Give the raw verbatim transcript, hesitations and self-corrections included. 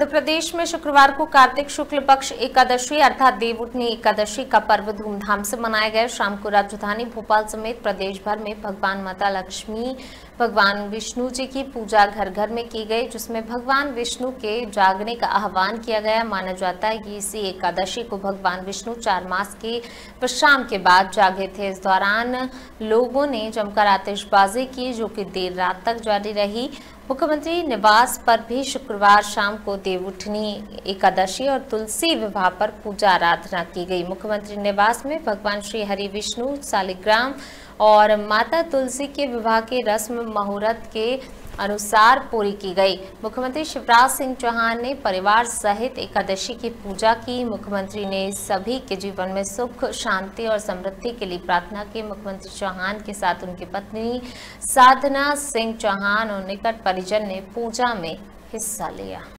तो प्रदेश में शुक्रवार को कार्तिक शुक्ल पक्ष एकादशी अर्थात देवउठनी एकादशी का पर्व धूमधाम से मनाया गया। शाम को राजधानी भोपाल समेत प्रदेश भर में भगवान माता लक्ष्मी, भगवान विष्णु जी की पूजा घर घर में की गई, जिसमें भगवान विष्णु के जागने का आह्वान किया गया। माना जाता है कि इसी एकादशी को भगवान विष्णु चार मास के विश्राम के बाद जागे थे। इस दौरान लोगों ने जमकर आतिशबाजी की, जो कि देर रात तक जारी रही। मुख्यमंत्री निवास पर भी शुक्रवार शाम को देवउठनी एकादशी और तुलसी विवाह पर पूजा आराधना की गई। मुख्यमंत्री निवास में भगवान श्री हरि विष्णु शालिग्राम और माता तुलसी के विवाह की रस्म मुहूर्त के अनुसार पूरी की गई। मुख्यमंत्री शिवराज सिंह चौहान ने परिवार सहित एकादशी की पूजा की। मुख्यमंत्री ने सभी के जीवन में सुख, शांति और समृद्धि के लिए प्रार्थना की। मुख्यमंत्री चौहान के साथ उनकी पत्नी साधना सिंह चौहान और निकट परिजन ने पूजा में हिस्सा लिया।